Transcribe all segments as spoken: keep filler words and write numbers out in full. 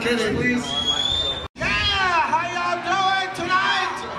kidding, please. Yeah, how y'all doing tonight?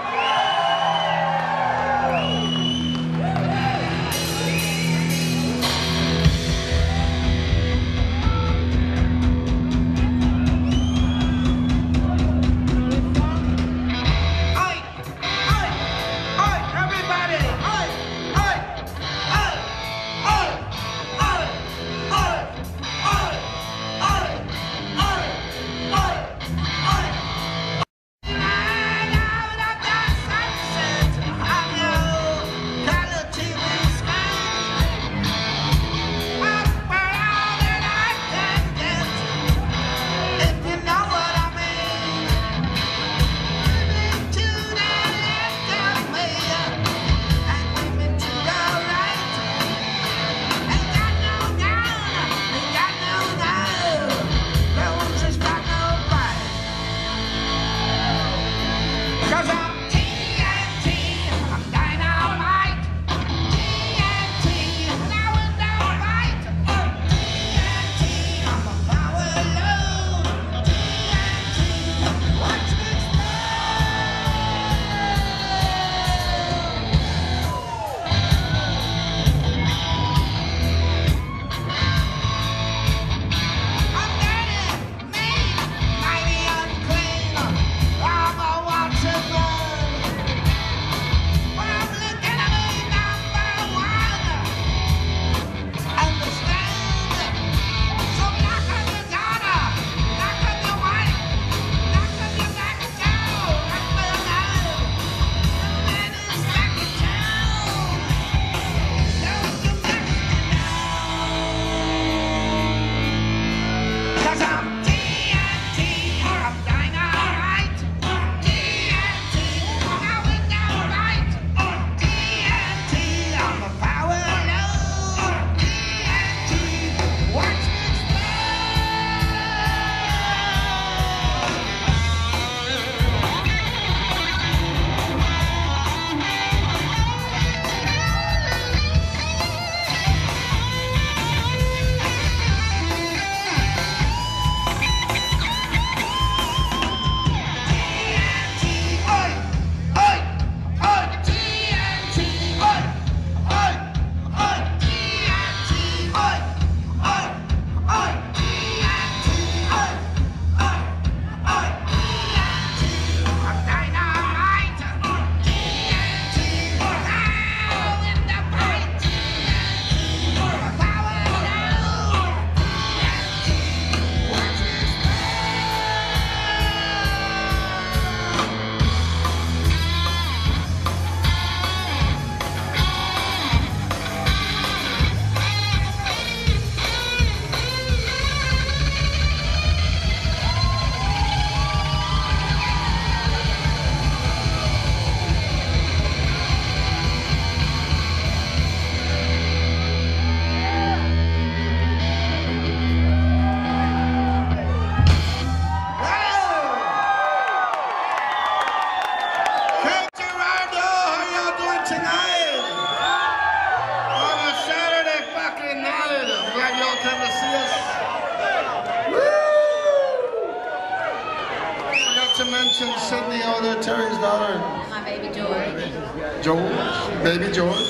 Sydney over there, Terry's daughter. My baby George. George? Baby George?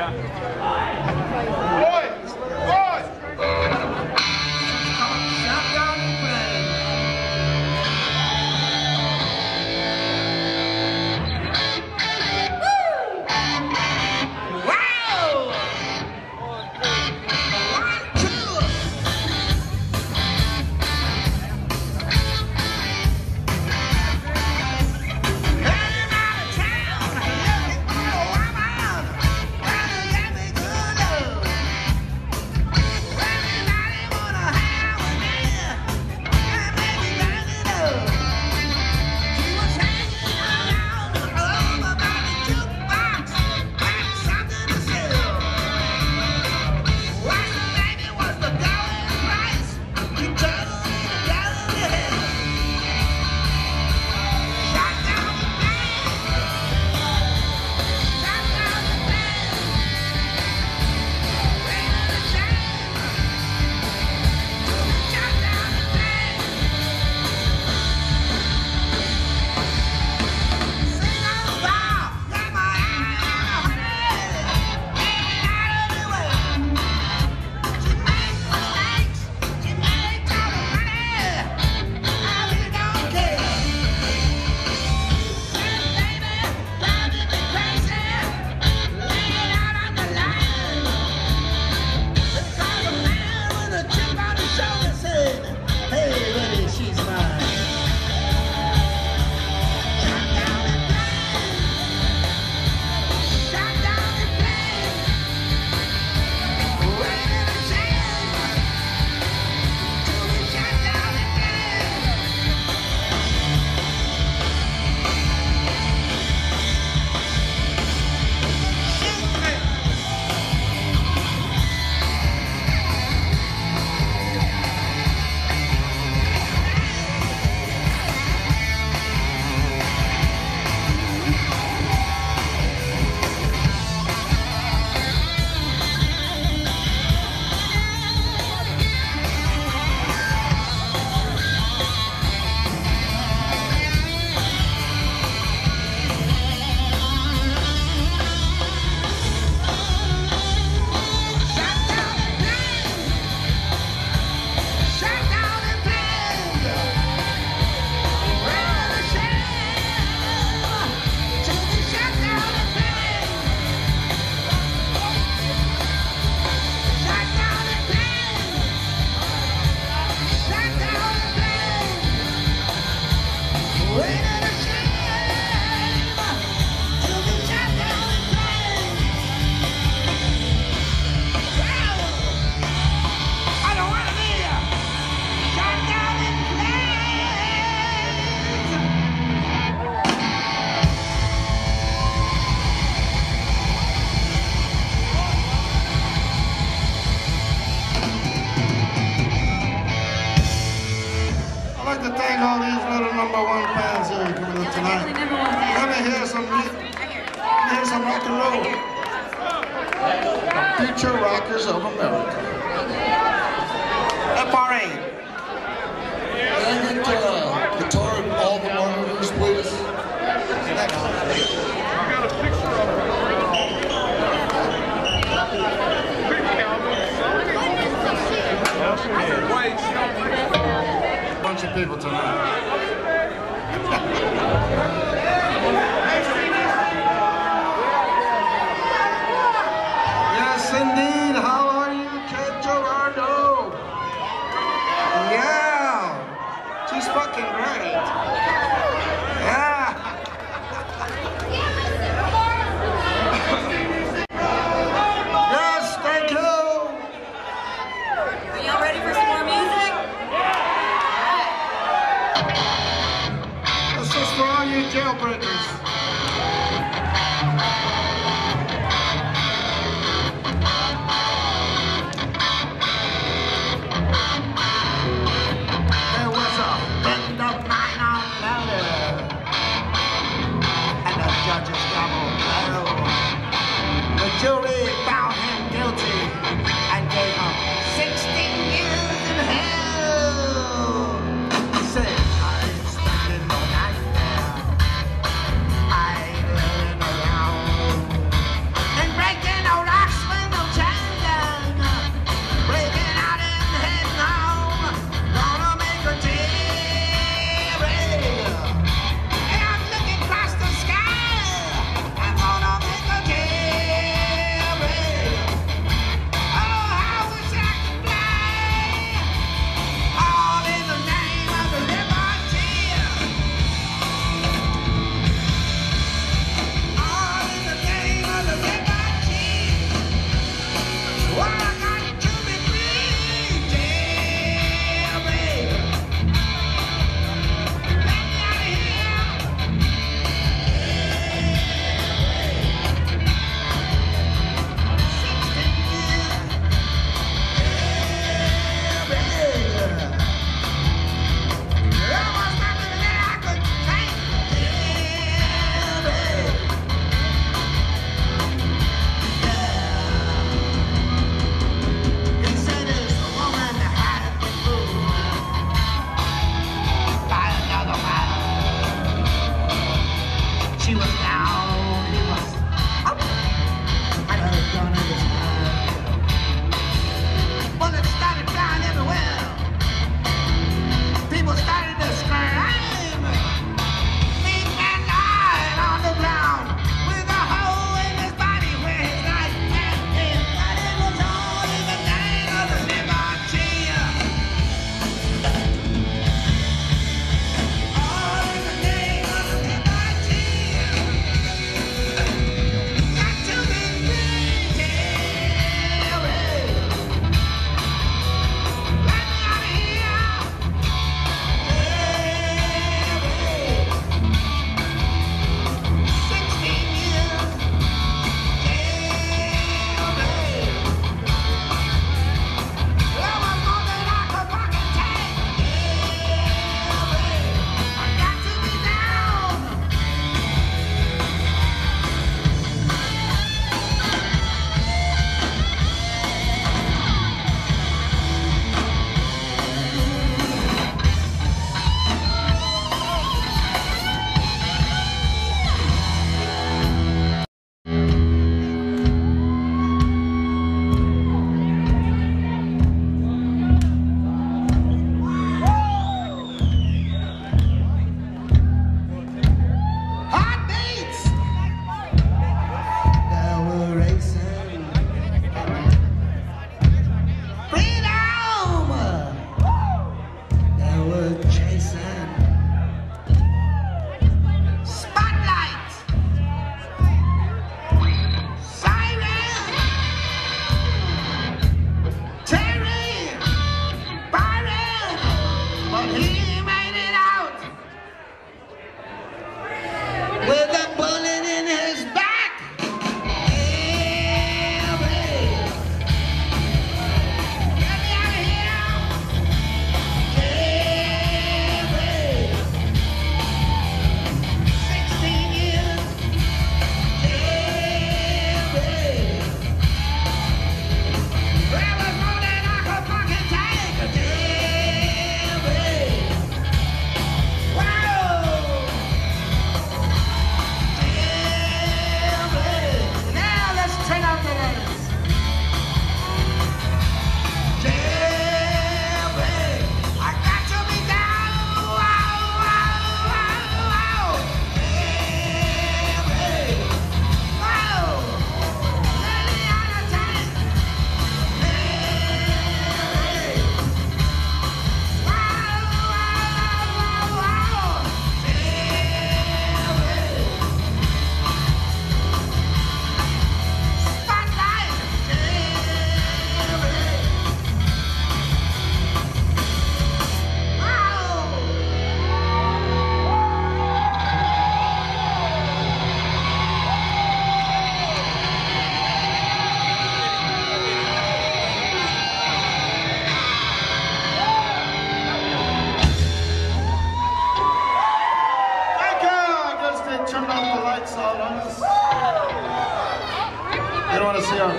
Boys! Boys! Shotgun play. Wow! One, two. Came out of town looking for a woman. Future Rockers of America. F R A. Can I get uh, guitar and all the monitors, please? Bunch of people tonight. Yes, indeed. How are you, Ken Gerardo? Yeah. She's fucking great. Yeah. Yes, thank you. Are y'all ready for some more music?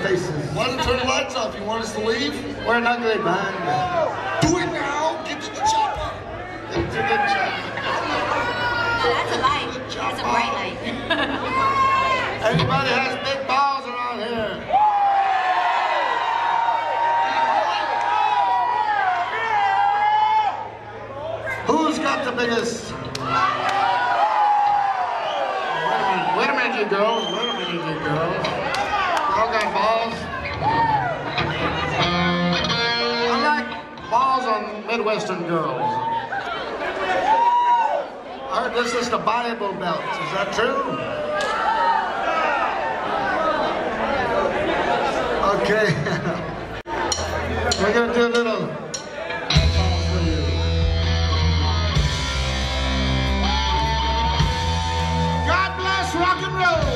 faces. Why don't you turn the lights off? You want us to leave? We're an ugly band. Do it now. Get to the chopper. Get to the chopper. That's a light. That's a bright light. Anybody has big balls around here? Who's got the biggest? Wait a minute, wait a minute, you girls. Wait a minute, you girls. Y'all got balls? I like balls on Midwestern girls. I heard this is the Bible Belt. Is that true? Okay. We're going to do a little song for you. God bless rock and roll.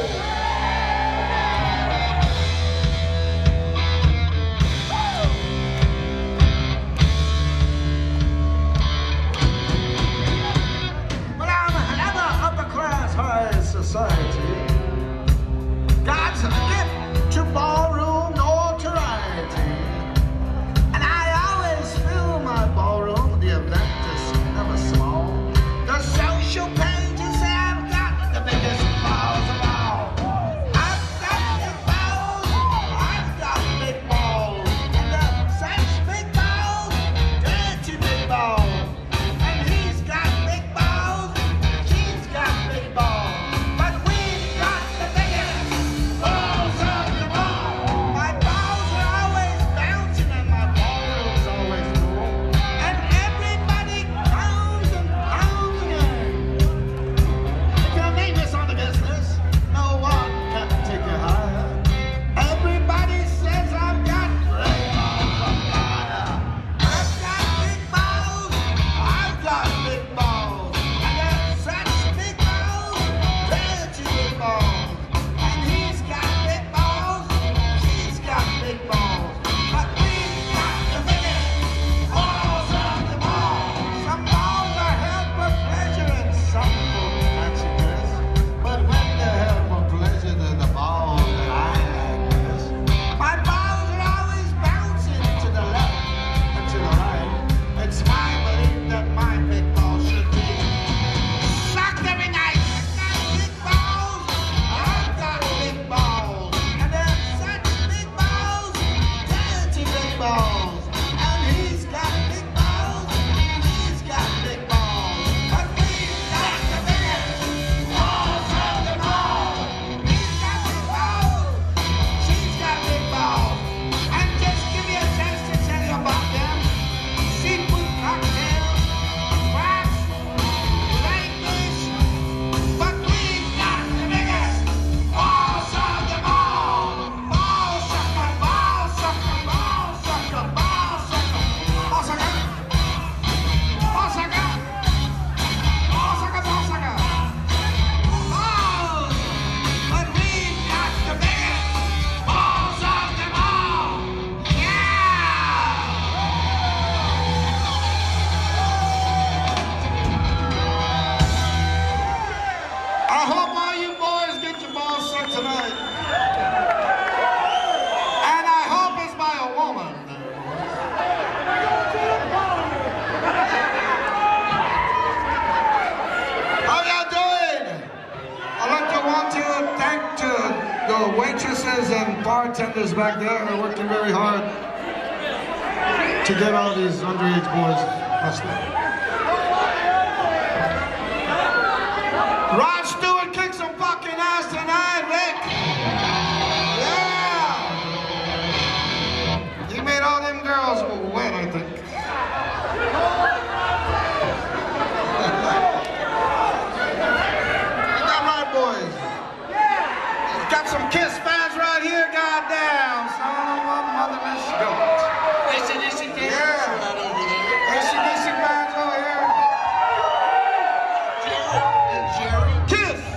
Well, I'm another upper class high society. God's a gift to ballroom notoriety. And I always fill my ballroom, the event is never small. The social pages say I've got the biggest balls of all. I've got big balls, I've got big balls. And the such big balls, dirty big balls. And he's got big balls, she's got big balls. But we've got the biggest balls of them all. My balls are always bouncing and my ballroom's always full. And everybody pounds and pounds again. If you're famous on the business, no one can take you higher. Everybody says I've got great balls of fire. I've got big balls, I've got big balls. And they're such big balls, dirty big balls. And he's got big balls, she's got big balls. But we've got the biggest balls of them all. Some balls are held for pleasure and some for fanciness. But when they're held for pleasure, they're the balls that I like best. My balls are always bouncing to the left and to the right. It's my belief that my big balls should be sucked every night. I've got big balls, I've got big balls, and they're such big balls, dirty big balls. And he's got big balls, she's got big balls, but we've got the biggest balls of them all. He's got big balls, she's got big balls, and just give me a chance to tell you about them. Seafood cocktails, crabs, crayfish, but we've got the biggest balls of them all. Ball sucker, ball sucker, ball sucker, ball sucker, ball sucker, ball sucker, ball sucker, ball sucker, balls, but we've got the biggest balls of them all. Yeah! I hope all you boys get your balls sucked tonight. And I hope it's by a woman. How y'all doing? I'd like to want to thank to the waitresses and bartenders back there who are working very hard to get all these underage boys hustling. Rod Stewart kicked some fucking ass tonight, Rick. Yeah. He made all them girls wet, I think. You got my boys. Got some Kiss fans right here, goddamn. Son of a motherless goat. A C D C fans Yeah. right over there. A C D C fans over here. Jerry and Jerry. Kiss!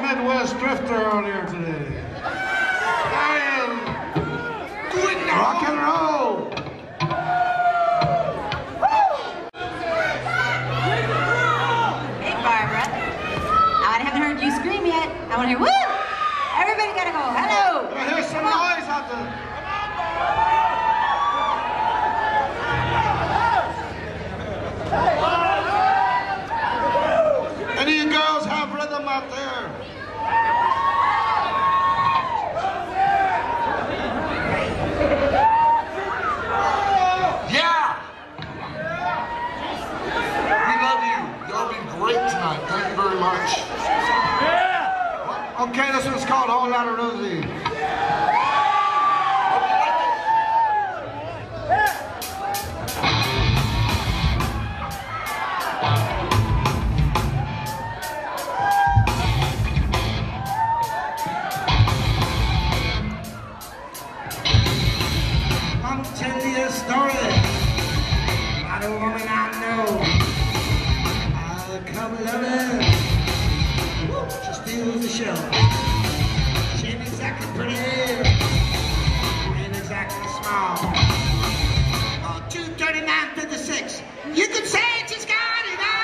Midwest drifter out here today. I am rock and roll. Hey, Barbara. I haven't heard you scream yet. I want to hear woo! Everybody gotta go. Hello. I hear some noise out there. Any of you girls have rhythm out there? Yeah! We love you. Y'all been great tonight. Thank you very much. Okay, this one's called Whole Lotta Rosie. I'll tell you a story about a woman I know. I'll come loving. She steals the show. She ain't exactly pretty, ain't exactly small. Oh, two thirty-nine fifty-six. You can say it, she's got it all.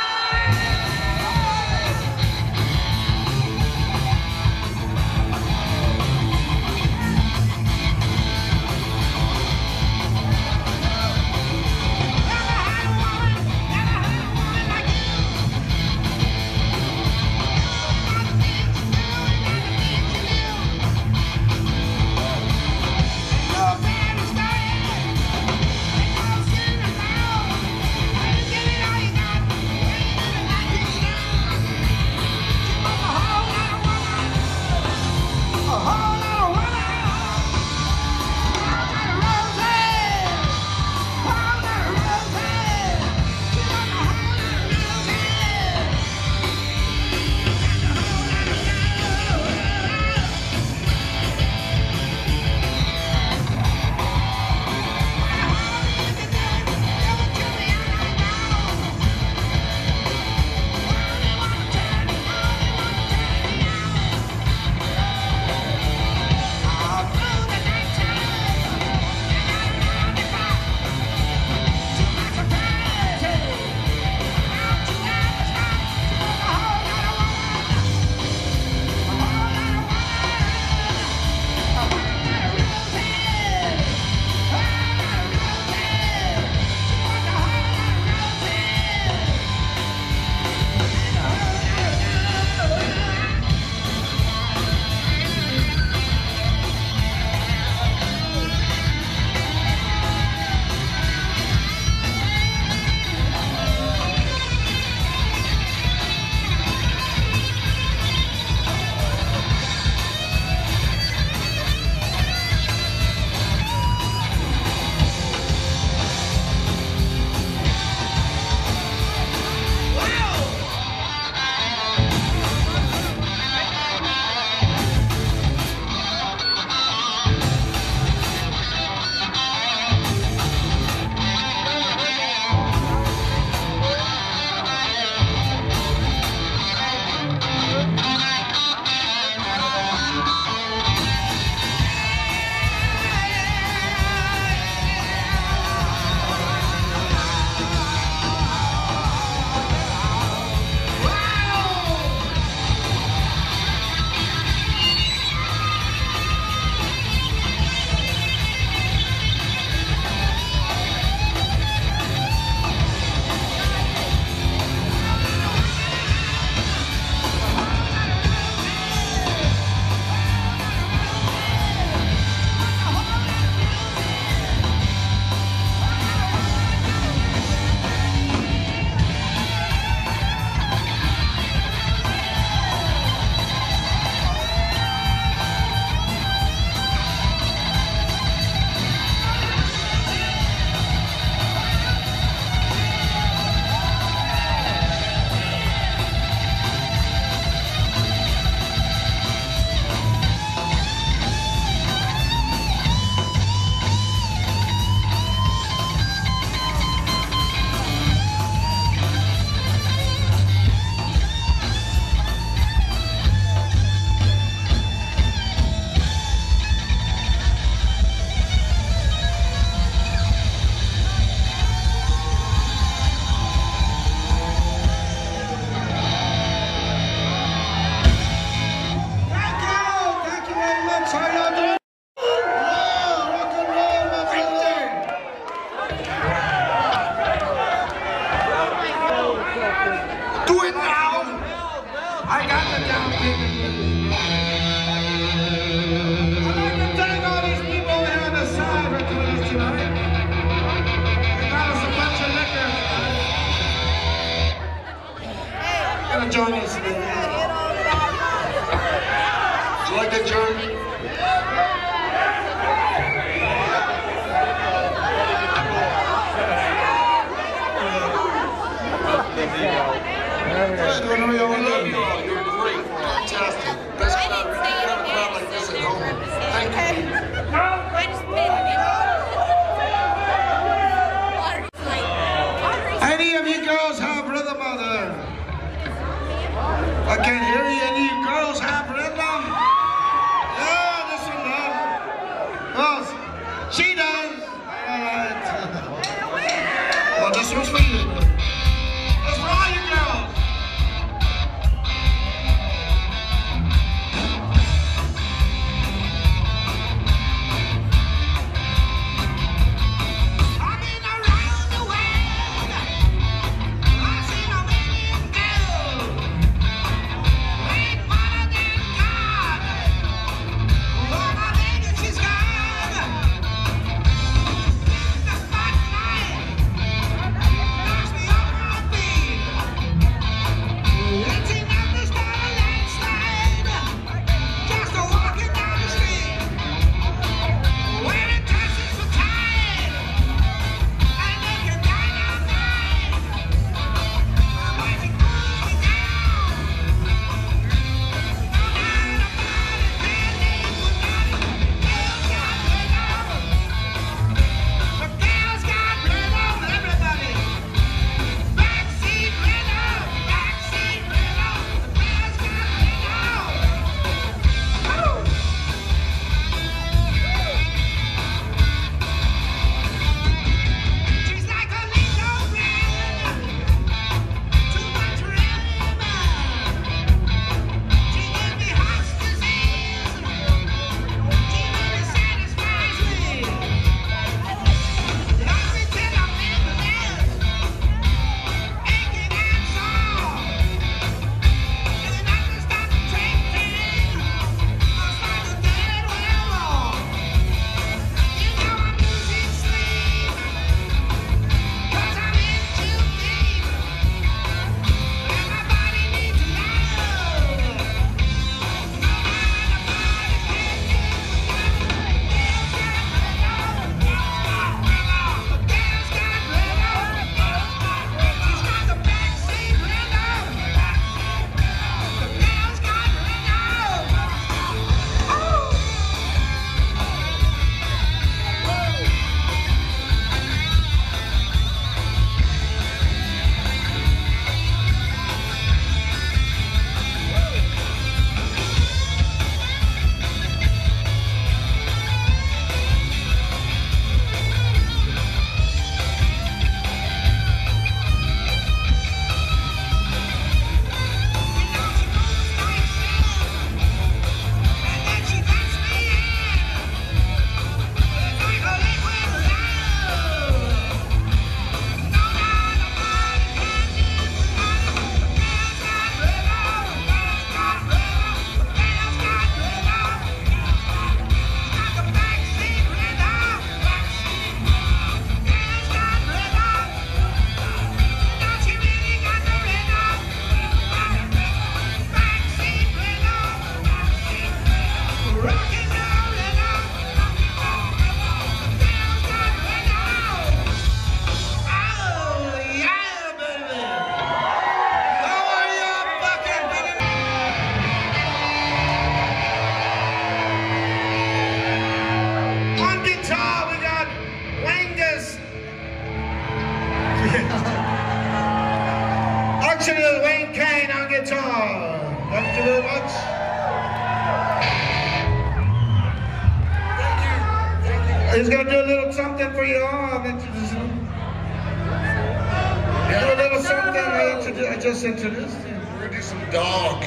much. Thank you. Thank you. He's gonna do a little something for you all. I'll introduce him. Yeah, Do a little something. I, introduce, I just introduced you. we're gonna do some dog.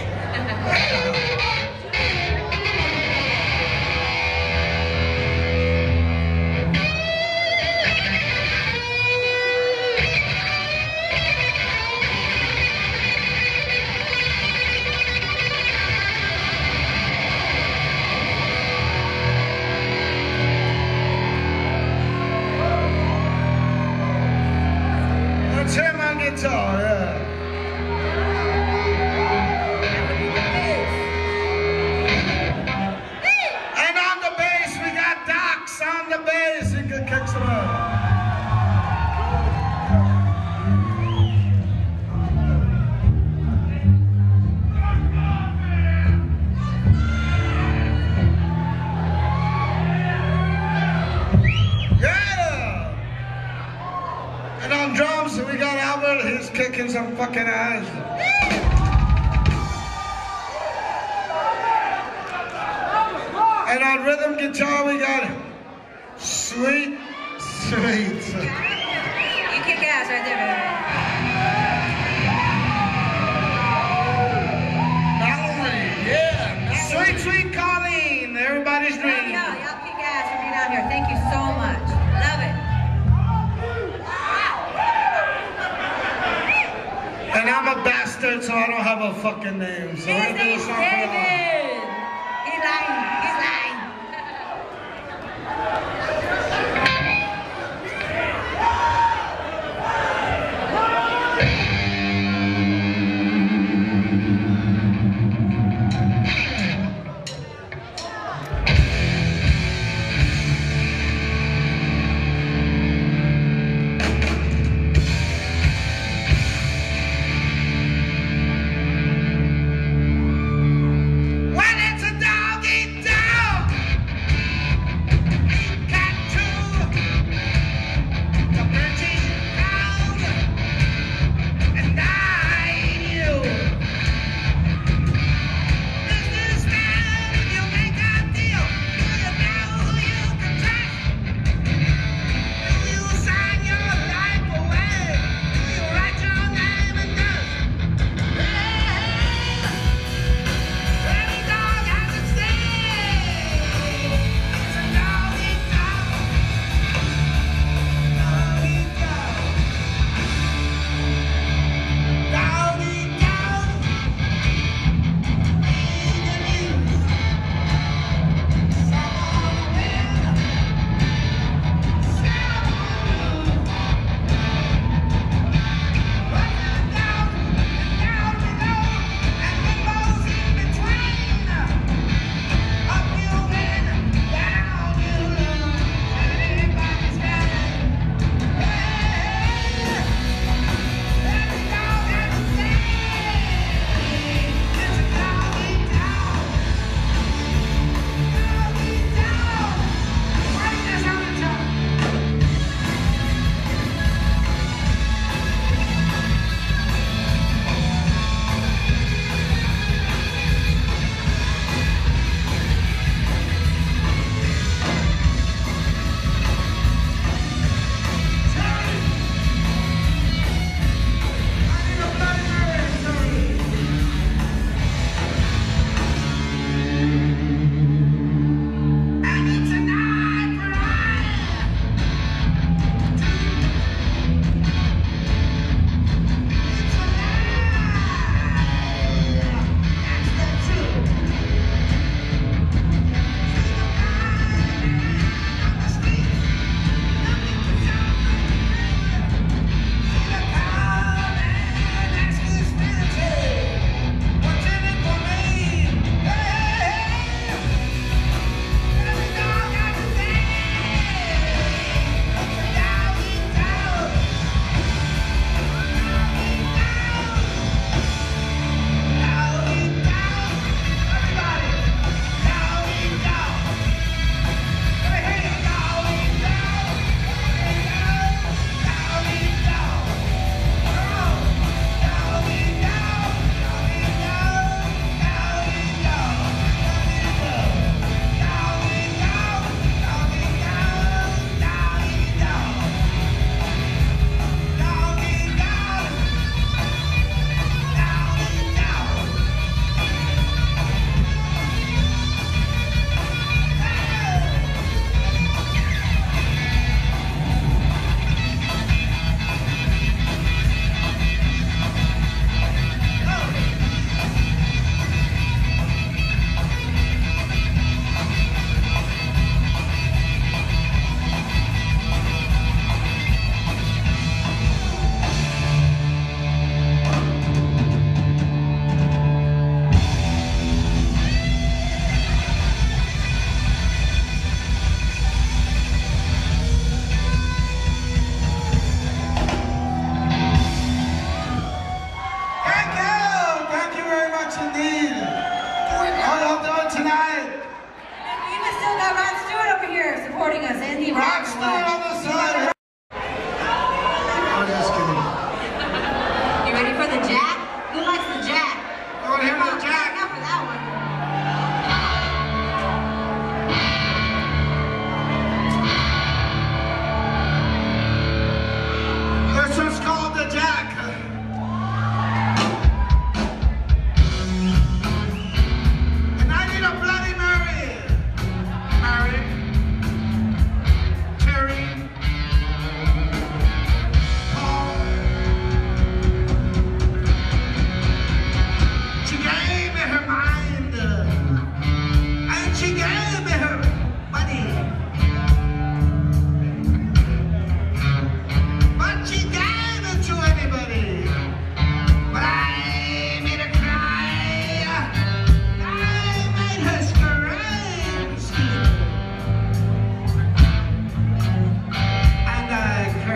That's him on guitar, yeah. And on the bass, we got Docs on the bass. He can kick some up. Yeah! And on drums, we got Albert. He's kicking some fucking ass. And on rhythm guitar, we got Sweet, Sweet. You kick ass right there, baby. Mallory, yeah. Mallory. Sweet, Sweet Colleen. Everybody's Love dream. y'all. Y'all kick ass for being out here. Thank you so much. Love it. And I'm a bastard, so I don't have a fucking name. So His I do a name's song for y'all. David. He's lying. He's lying.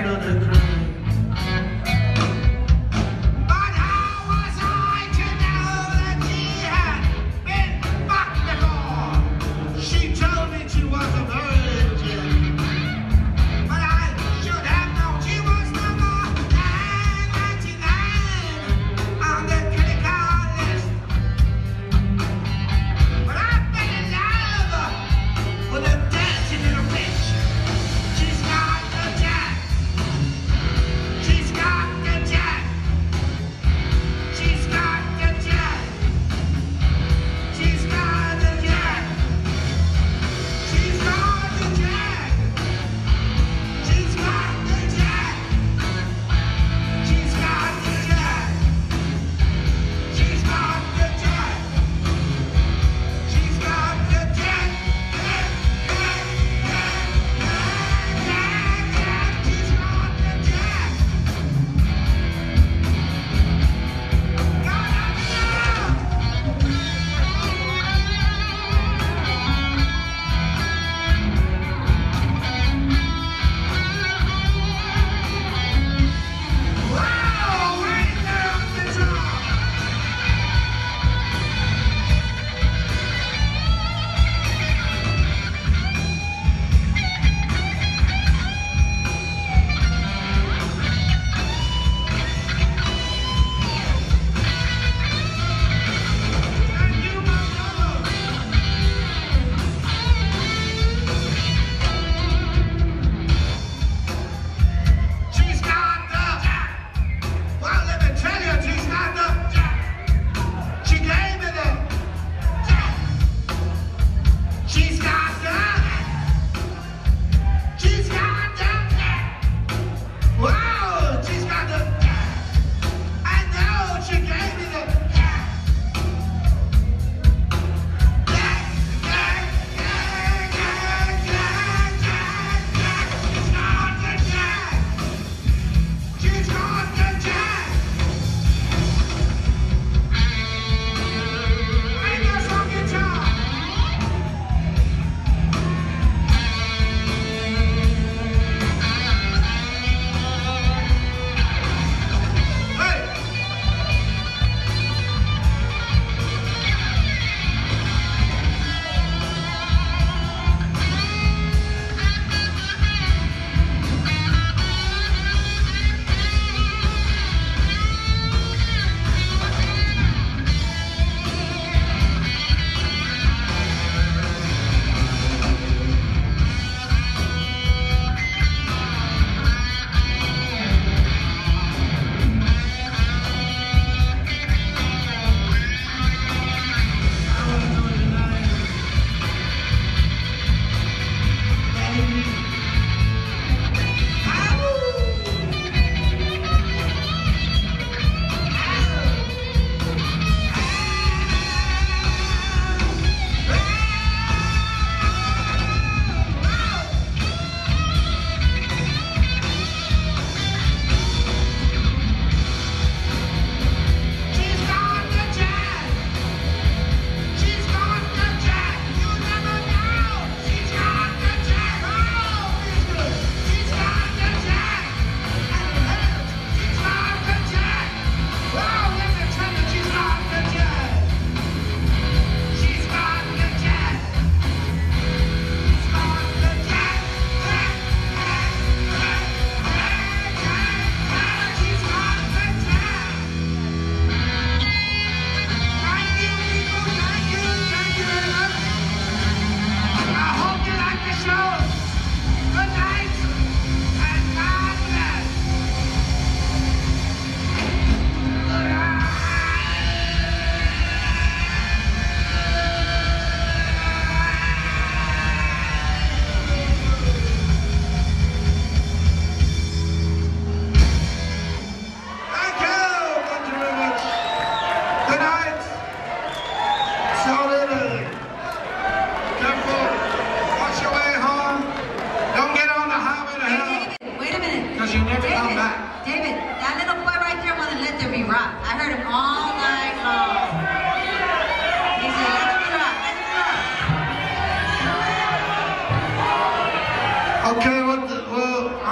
Okay, well, the, well on the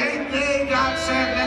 late they got sent